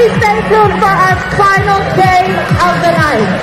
please stay tuned for our final day of the night.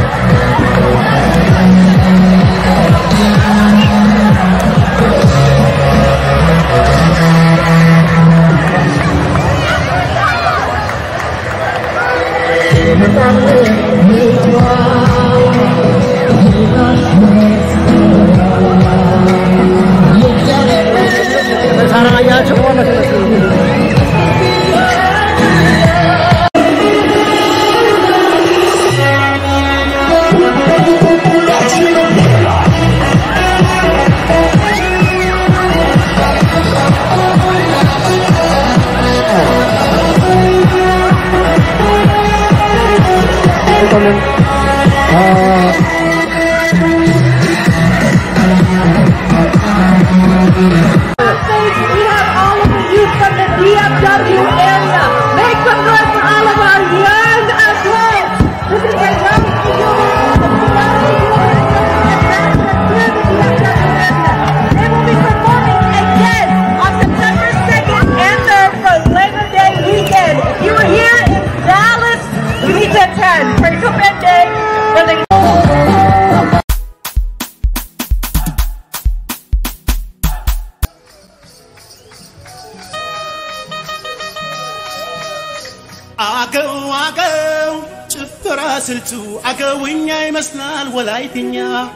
ስልቱ አገውኛ ይመስላል ወላይትኛ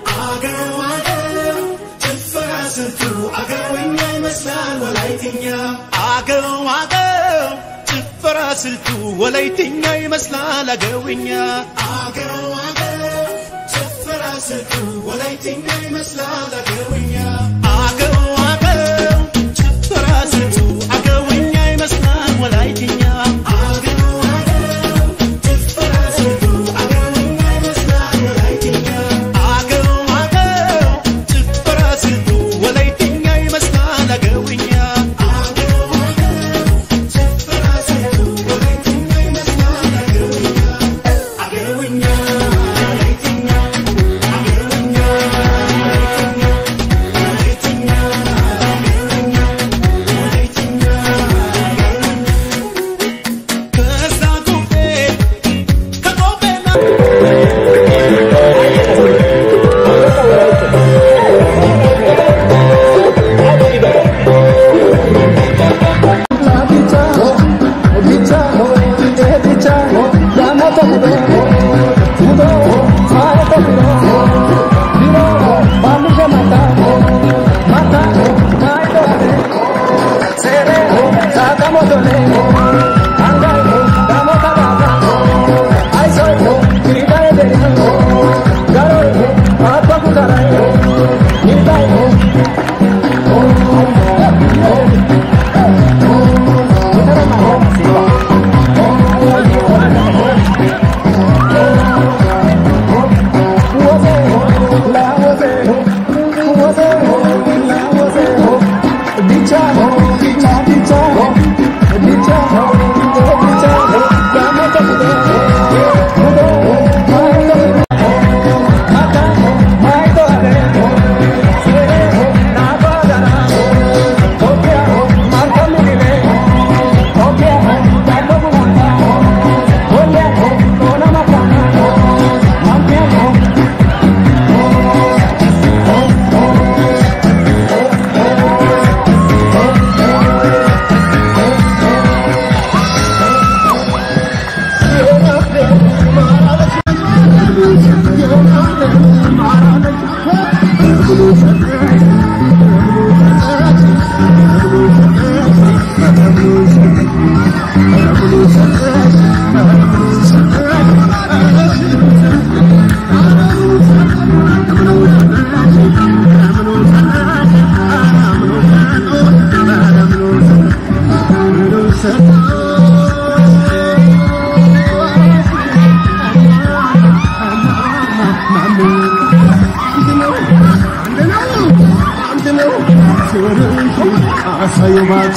አገው ጭፈራ ስልቱ አገውኛ ይመስላል ወላይትኛ አገው ጭፈራ ስልቱ ወላይትኛ ይመስላል አገውኛ አገው ጭፈራ ስልቱ ወላይትኛ ይመስላል አገውኛ አገው ጭፈራ ስልቱ አገውኛ ይመስላል ወላይትኛ so much.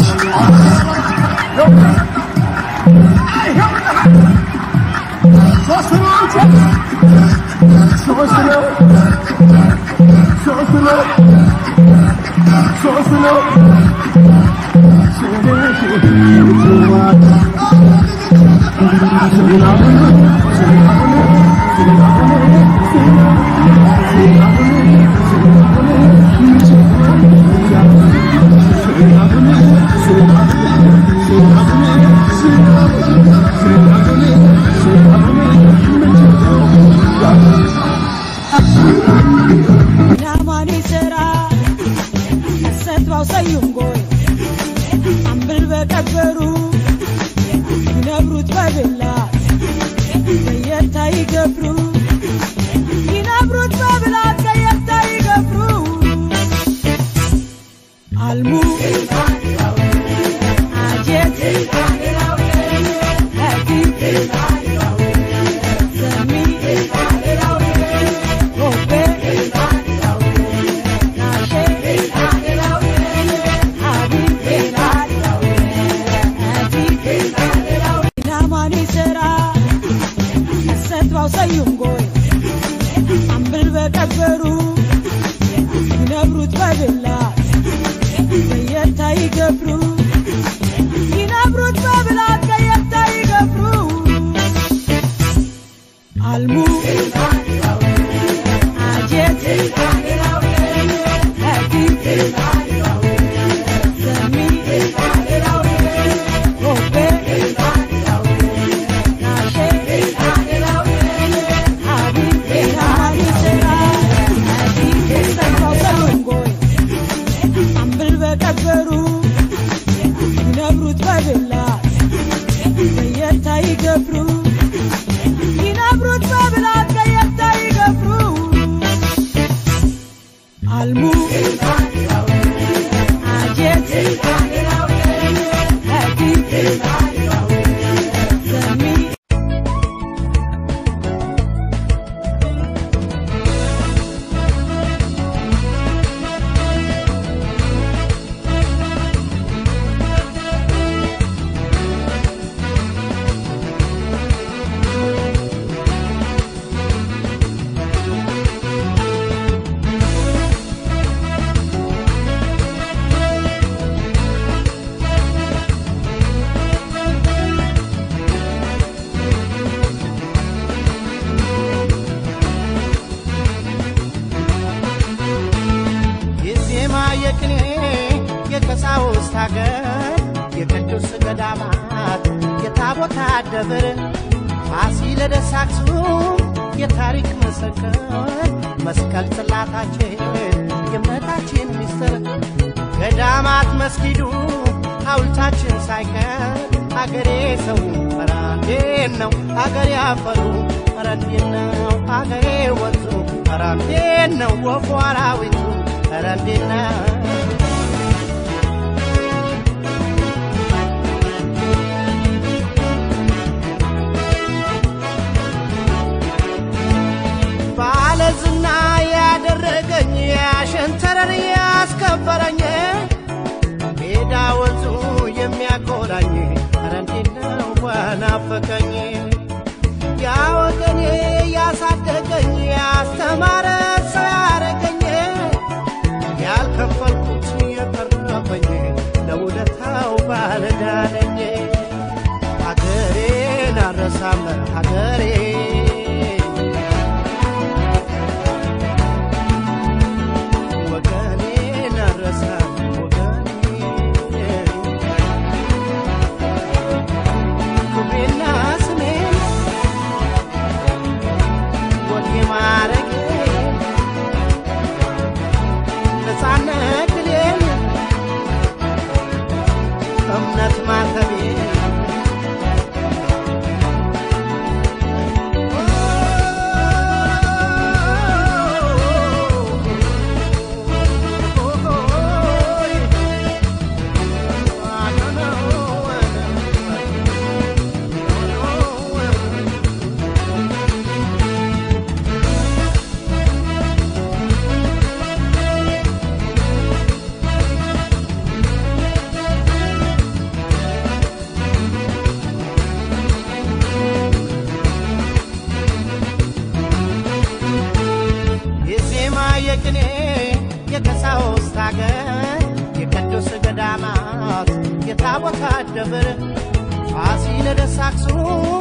የታቦታ ደብር ፋሲለደስ አክሱም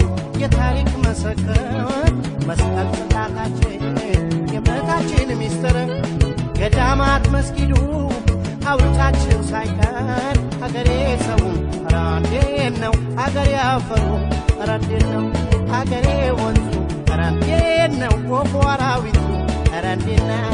የታሪክ መሰከር መስቀል ጽላታችን የእምነታችን ሚስጥር ገዳማት መስጊዱ ሐውልታችን ሳይቀር ሀገሬ ሰው ኧረ እንዴት ነው ሀገሬ አፈሩ ኧረ እንዴት ነው ሀገሬ ወንዙ ኧረ እንዴት ነው ወፉ አራዊቱ ኧረ እንዴት ነው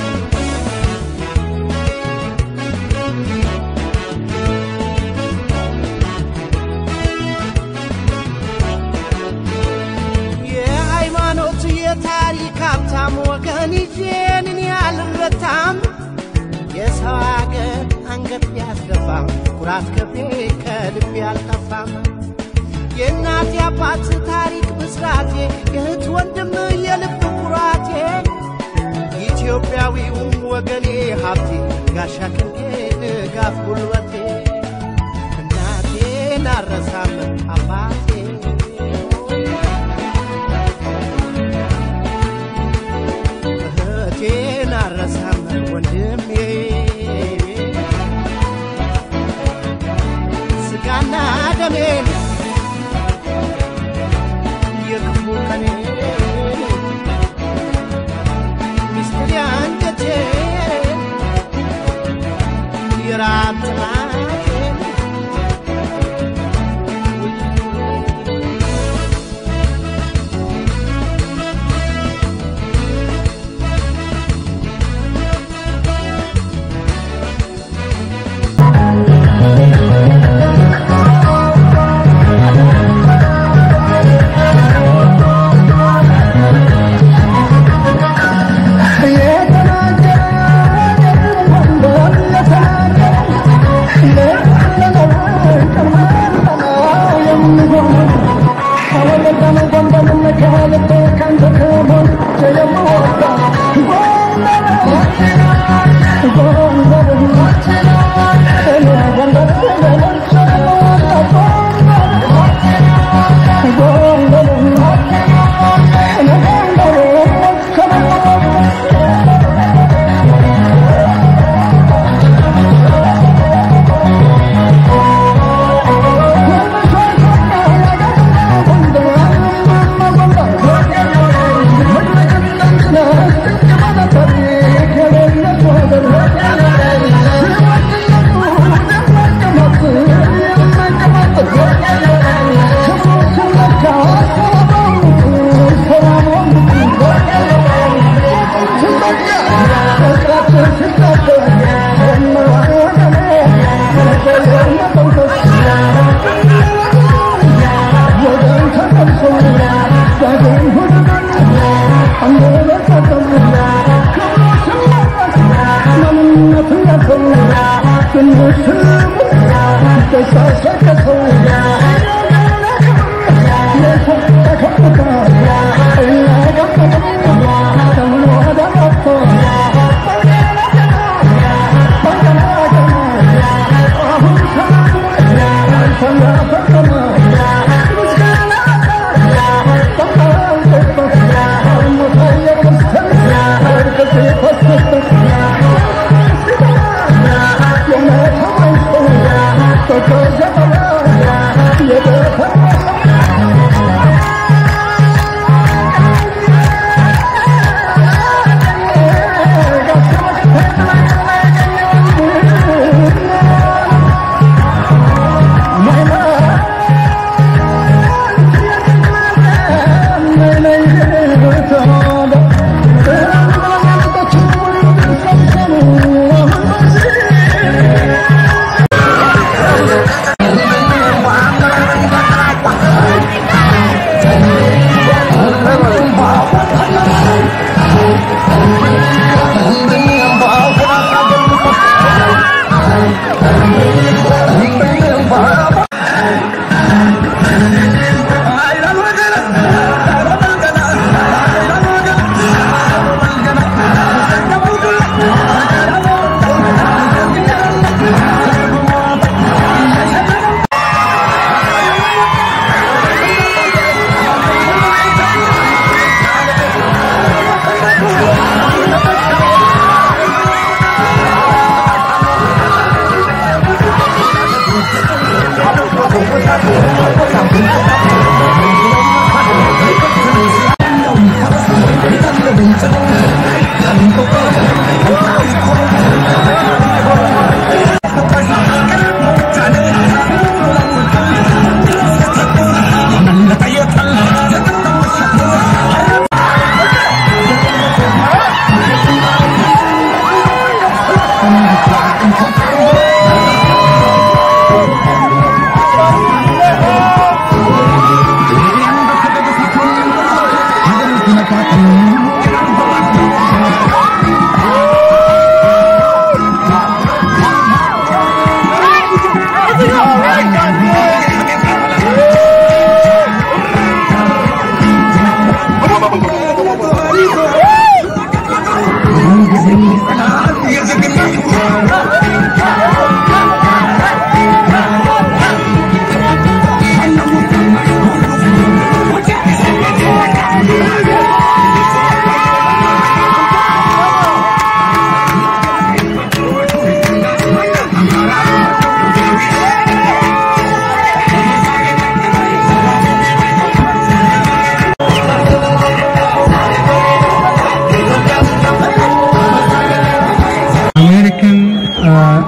የታሪክ ሀብታም ወገን ይዤንን ያልረታም የሰው አገር አንገት ያስደፋም ኩራት ከቤ ከልብ ያልጠፋም የእናት የአባት ታሪክ ብስራቴ የእህት ወንድም የልብ ኩራቴ ኢትዮጵያዊው ወገኔ ሀብቴ ጋሻ ክንዴ ድጋፍ ጉልበቴ እናቴን አልረሳም አባቴ ናረሳም ወንድሜ ስጋና ደሜ የክፉ ቀኔ ሚስጥር አንጀቴ የራብ ጥማቴ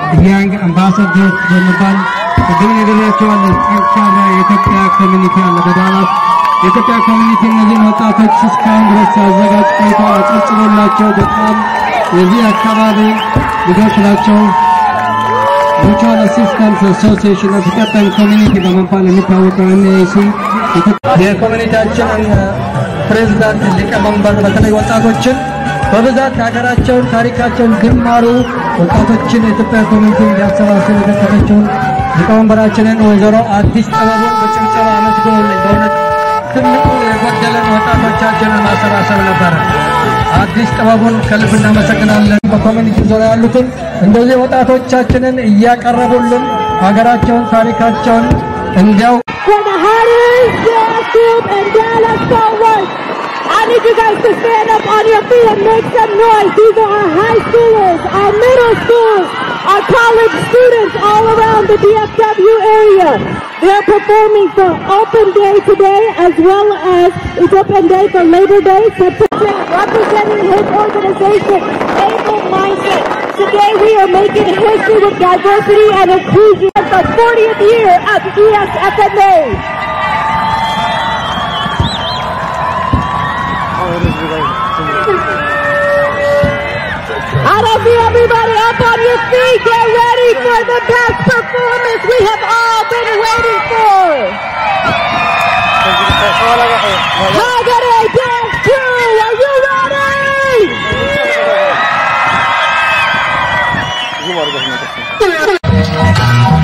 young ambassadors በመባል ቅድም ነገራቸዋለሁ። ጠንካራ የኢትዮጵያ ኮሚኒቲ አለ በዳላስ። የኢትዮጵያ ኮሚኒቲ እነዚህን ወጣቶች እስካሁን ድረስ ሲያዘጋጅ ቆይቷል። አጨብጭቡላቸው። በጣም የዚህ አካባቢ ልጆች ናቸው። Mutual Assistance Association of Japan Community በመባል የሚታወቀው NAC የኮሚኒቲያችን ፕሬዝዳንት ሊቀመንበር በተለይ ወጣቶችን በብዛት ሀገራቸውን ታሪካቸውን ግማሩ ወጣቶችን የኢትዮጵያ ኮሚኒቲ እንዲያሰባስቡ የተከፈተውን ሊቀመንበራችንን ወይዘሮ አዲስ ጥበቡን በጭብጨባ አመስግኑልኝ። በእውነት ትልቁ የጎደለን ወጣቶቻችንን ማሰባሰብ ነበር። አዲስ ጥበቡን ከልብ እናመሰግናለን። በኮሚኒቲ ዙሪያ ያሉትን እንደዚህ ወጣቶቻችንን እያቀረቡልን ሀገራቸውን ታሪካቸውን እንዲያው For the Hunters Dance Group and Dallas Forward, I need you guys to stand up on your feet and make some noise. These are our high schoolers, our middle schools, our college students all around the DFW area. They're performing for Open Day today as well as it's Open Day for Labor Day. So representing his organization, Able Mindset. Today we are making history with diversity and inclusion. It's the 40th year of ESFMA. I don't see everybody up on your feet. Get ready for the best performance we have all been waiting for. Hagare Dance Crew, are you ready?